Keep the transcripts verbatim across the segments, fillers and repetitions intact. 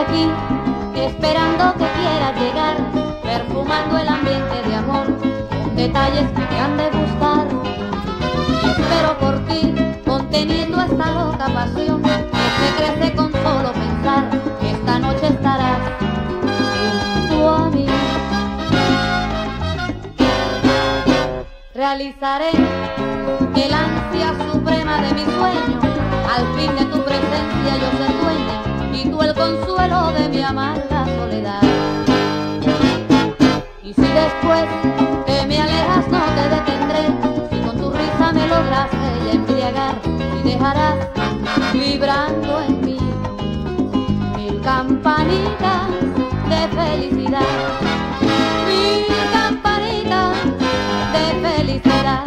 aquí, esperando que quieras llegar, perfumando el ambiente de amor, con detalles que te han de gustar. Y espero por ti, conteniendo esta loca pasión, que se crece con solo pensar que esta noche estarás junto a mí. Realizaré el ansia suprema de mi sueño, al fin de tu presencia yo ser dueña, y tú el consuelo de mi amarga soledad. Y si después que me alejas no te detendré, si con tu risa me lograste ya embriagar, y dejarás vibrando en mí mil campanitas de felicidad, mil campanitas de felicidad.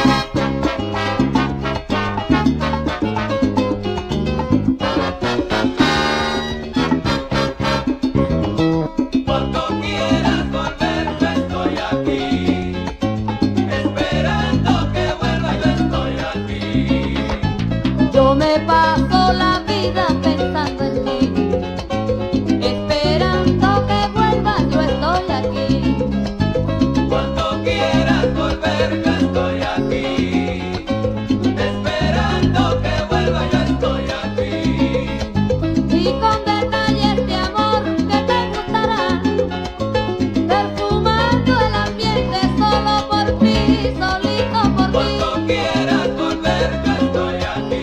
Yo me paso la vida pensando en ti, esperando que vuelvas, yo estoy aquí. Cuando quieras volver, yo estoy aquí. Esperando que vuelva, yo estoy aquí. Y con detalles de amor que te gustarán, perfumando el ambiente solo por ti, solito por ti. Cuando quieras volver, yo estoy aquí.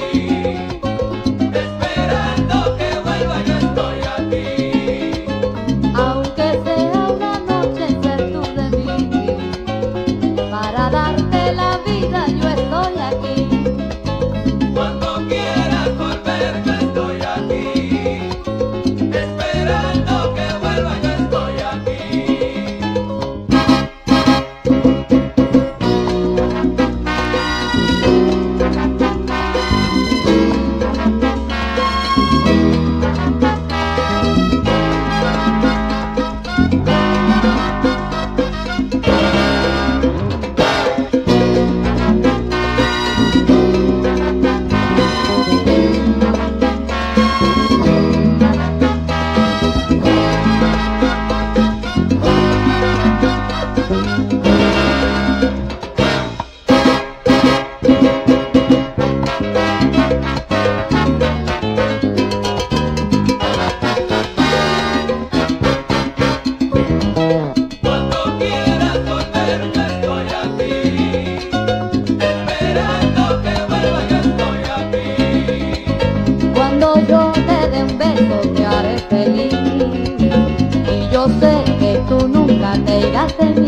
Aunque sea una noche ser tú de mí, para darte la vida yo estoy aquí. Cuando quieras volver, yo estoy aquí. Esperando que vuelva, yo estoy aquí. Cuando yo te dé un beso te haré feliz, y yo sé que tú nunca te irás de mí.